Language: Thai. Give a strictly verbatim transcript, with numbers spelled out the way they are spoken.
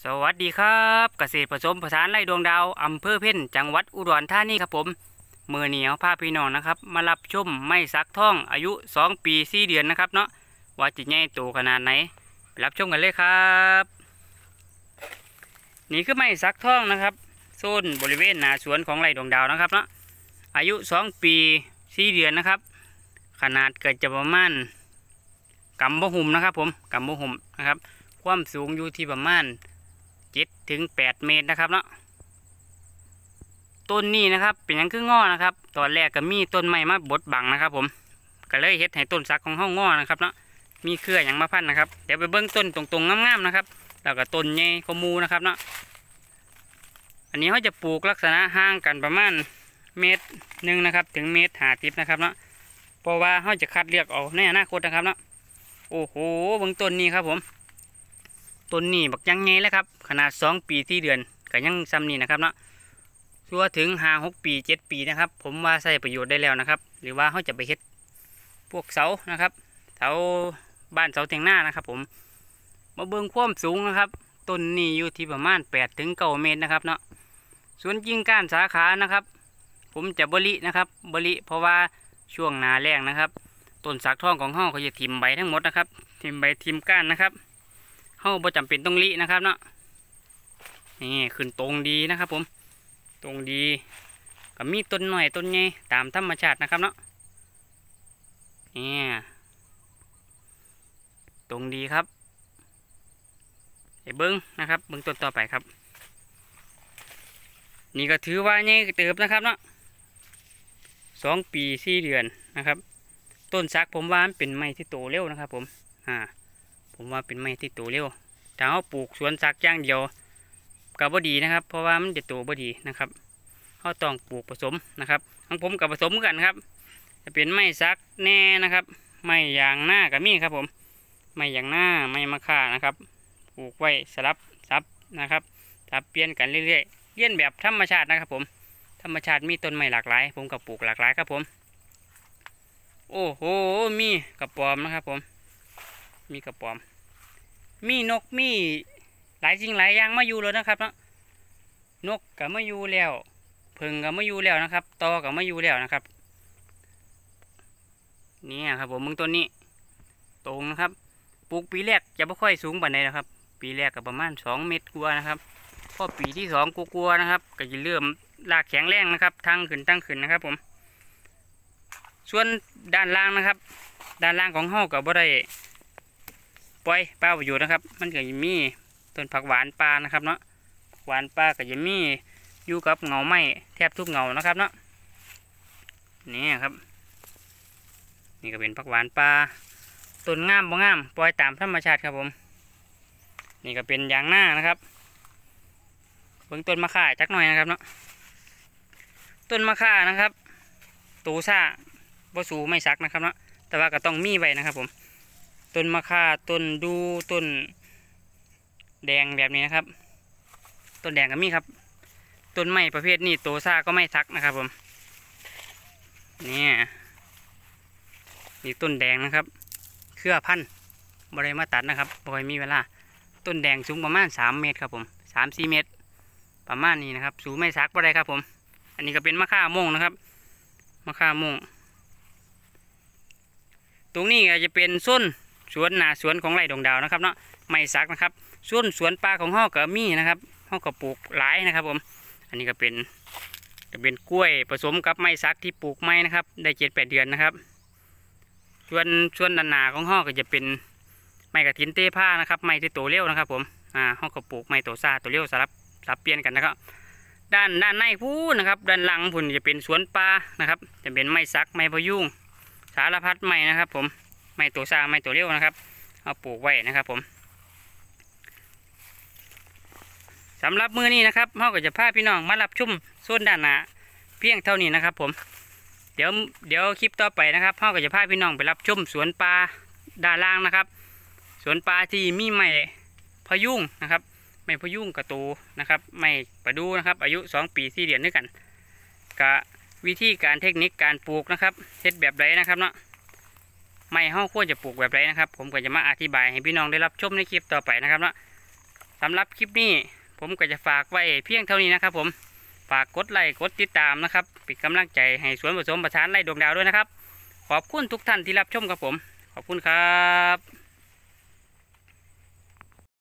สวัสดีครับเกษตรผสมผสานไร่ดวงดาวอำเภอเพ่นจังหวัดอุดรธานีครับผมมือเหนียวพาพี่น้องนะครับมารับชมไม้สักทองอายุสองปีสี่เดือนนะครับเนาะว่าจะใหญ่โตขนาดไหนไปรับชมกันเลยครับนี่คือไม้สักทองนะครับโซนบริเวณหน้าสวนของไร่ดวงดาวนะครับเนาะอายุสองปีสี่เดือนนะครับขนาดเกิดจะประมาณกำบะหุ่มนะครับผมกำบะหุ่มนะครับความสูงอยู่ที่ประมาณเจ็ดถึงแปดเมตรนะครับเนาะต้นนี้นะครับเป็นยังคืองอนะครับตอนแรกก็มีต้นไม้มาบดบังนะครับผมก็เลยเฮ็ดให้ต้นสักของห้องงอนะครับเนาะมีเครืออย่างมาพันนะครับเดี๋ยวไปเบิ้งต้นตรงๆงามๆนะครับแล้วก็ต้นใหญ่กมูนะครับเนาะอันนี้เขาจะปลูกลักษณะห่างกันประมาณเมตรหนึ่งนะครับถึงเมตรหาทิพนะครับเนาะเพราะว่าเขาจะคัดเลือกเอาในอนาคตนะครับเนาะโอ้โหเบิ้งต้นนี้ครับผมต้นนี้บักยังไงแล้วครับขนาดสองปีที่เดือนก็ยังซ้ำนี่นะครับเนาะตัวถึงห้าหกปีเจ็ดปีนะครับผมว่าใช้ประโยชน์ได้แล้วนะครับหรือว่าเขาจะไปเฮ็ดพวกเสานะครับเสาบ้านเสาเตียงหน้านะครับผมมาเบิ่งความสูงนะครับต้นนี้อยู่ที่ประมาณแปดถึงเก้าเมตรนะครับเนาะส่วนกิ่งก้านสาขานะครับผมจะบรินะครับบริเพราะว่าช่วงหนาแรงนะครับต้นสักทองของห้องเขาจะทิ่มใบทั้งหมดนะครับทิ่มใบทิ่มก้านนะครับเขาบ่จำเป็นต้องลินะครับเนาะนี่ขึ้นตรงดีนะครับผมตรงดีก็มีต้นหน่อยต้นใหญ่ตามธรรมชาตินะครับเนาะนี่ตรงดีครับไอ้เบิ้งนะครับเบิ้งต้นต่อไปครับนี่ก็ถือว่าใหญ่เติบนะครับเนาะสองปีสี่เดือนนะครับต้นสักผมว่าเป็นไม้ที่โตเร็วนะครับผมอ่าผมว่าเป็นไม้ที่โตเร็วถ้าเราปลูกสวนสักอย่างเดียวกับบ่ดีนะครับเพราะว่ามันจะโตบ่ดีนะครับเราต้องปลูกผสมนะครับของผมกับผสมกันครับจะเป็นไม้สักแน่นะครับไม้ยางหน้ากับมีครับผมไม้ยางหน้าไม้มะข่านะครับปลูกไว้สลับซับนะครับซับเปลี่ยนกันเรื่อยๆเลี้ยนแบบธรรมชาตินะครับผมธรรมชาติมีต้นไม้หลากหลายผมกับปลูกหลากหลายครับผมโอ้โหมีกระป๋อมนะครับผมมีกระป๋อมมีนกมีหลายสิ่งหลายอย่างมาอยู่แล้วนะครับเนาะนกก็มาอยู่แล้วผึ่งก็มาอยู่แล้วนะครับตอก็มาอยู่แล้วนะครับนี่ครับผมมึงต้นนี้ตรงนะครับปลูกปีแรกจะไม่ค่อยสูงปานใดนะครับปีแรกก็ประมาณสองเมตรกว่านะครับพอปีที่สองกลัวๆนะครับก็จะเริ่มรากแข็งแรงนะครับทั้งขึ้นตั้งขึ้นนะครับผมส่วนด้านล่างนะครับด้านล่างของห้องก็บ่ได้ปล่อยปลาประโยชน์นะครับมันก็ยังมีต้นผักหวานปลานะครับเนาะหวานปลาก็ยังมีอยู่กับเงาไม้แทบทุกเงานะครับเนาะนี่ครับนี่ก็เป็นผักหวานปลาต้นงามบ่งามปล่อยตามธรรมชาติครับผมนี่ก็เป็นยางหน้านะครับเบื้องต้นมะข่าจักหน่อยนะครับเนาะต้นมะข่านะครับตูซ่าบ่สูไม่ซักนะครับเนาะแต่ว่าก็ต้องมีไว้นะครับผมต้นมะข่าต้นดูต้นแดงแบบนี้นะครับต้นแดงก็มีครับต้นไม้ประเภทนี้โตซ่าก็ไม่ซักนะครับผมนี่นี่ต้นแดงนะครับเครือพันธุ์บริมาตัดนะครับบริมีเวลาต้นแดงสูงประมาณสามเมตรครับผมสามสี่เมตรประมาณนี้นะครับสูงไม่ซักบ่ได้ครับผมอันนี้ก็เป็นมะข่าโมงนะครับมะข่าโมงตรงนี้ก็จะเป็นส้นสวนหนาสวนของไร่ดวงดาวนะครับเนาะไม่ซักนะครับส่วนสวนปลาของห้อกระมี่นะครับห้อกระปลูกหลายนะครับผมอันนี้ก็เป็นจะเป็นกล้วยผสมกับไม้ซักที่ปลูกไม้นะครับได้เจ็ดแปดเดือนนะครับส่วนส่วนด้านหน้าของห้อก็จะเป็นไม้กระถินเต้ผ้านะครับไม้ที่โตเร็วนะครับผมอ่าห้อกระปลูกไม้โตซ่าโตเร็วสลับสลับเปลี่ยนกันนะครับด้านด้านในพูนะครับด้านหลังพุ่นจะเป็นสวนปลานะครับจะเป็นไม้ซักไม้พยุงสารพัดไม้นะครับผมไม้โตซ่าไม้โตเร็วนะครับเอาปลูกไว้นะครับผมสำหรับมือนี้นะครับเราก็จะพาพี่น้องมารับชมโซนด้านหน้าเพียงเท่านี้นะครับผมเดี๋ยวเดี๋ยวคลิปต่อไปนะครับเราก็จะพาพี่น้องไปรับชมสวนปลาด้านล่างนะครับสวนปลาที่มีไม้พยุงนะครับไม้พยุงกระตูนะครับไม้ประดูนะครับอายุสองปีสี่เดือนด้วยกันกับวิธีการเทคนิคการปลูกนะครับเฮ็ดแบบไรนะครับเนาะไม้ห้องควรจะปลูกแบบไรนะครับผมก็จะมาอธิบายให้พี่น้องได้รับชมในคลิปต่อไปนะครับเนาะสำหรับคลิปนี้ผมก็จะฝากไว้เพียงเท่านี้นะครับผมฝากกดไลค์กดติดตามนะครับเป็นกำลังใจให้สวนผสมประสานไร่ดวงดาวด้วยนะครับขอบคุณทุกท่านที่รับชมครับผมขอบคุณครับ